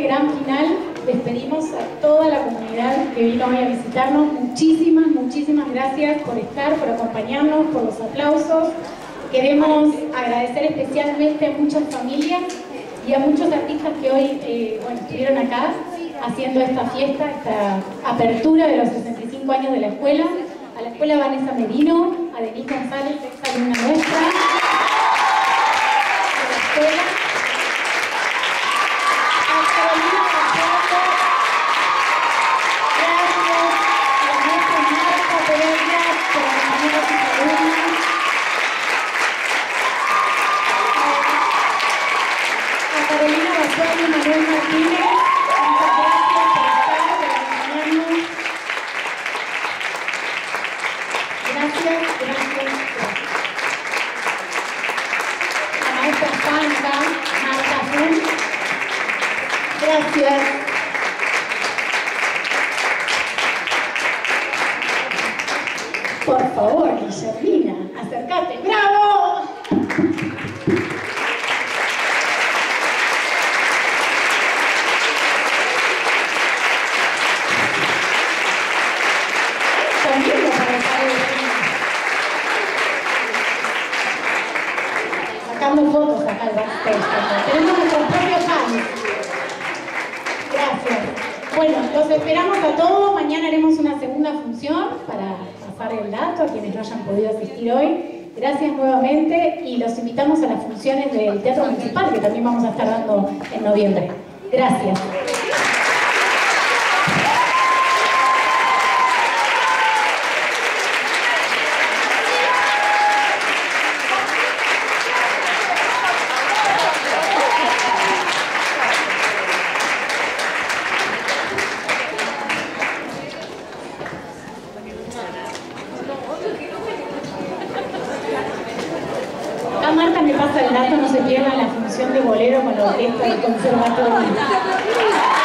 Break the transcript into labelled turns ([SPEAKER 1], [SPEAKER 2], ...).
[SPEAKER 1] gran final despedimos a toda la comunidad que vino hoy a visitarnos. Muchísimas gracias por estar, por acompañarnos, por los aplausos. Queremos agradecer especialmente a muchas familias y a muchos artistas que hoy estuvieron acá haciendo esta fiesta, esta apertura de los 65 años de la escuela. A la escuela Vanessa Merino, a Denise González, ex alumna nuestra de la escuela. Manuel Martínez, muchas gracias por estar, por acompañarnos. Gracias. A la maestra Fanta, Marta Fun. Gracias. Por favor, Guillermina, acércate. ¡Bravo! Sacando fotos acá al backstage. Tenemos nuestros propios fans. Gracias. Bueno, los esperamos a todos. Mañana haremos una segunda función para pasar el dato a quienes no hayan podido asistir hoy. Gracias nuevamente y los invitamos a las funciones del Teatro Municipal que también vamos a estar dando en noviembre. Gracias. Marta me pasa el dato, no se pierdan la función de bolero con la orquesta del conservatorio.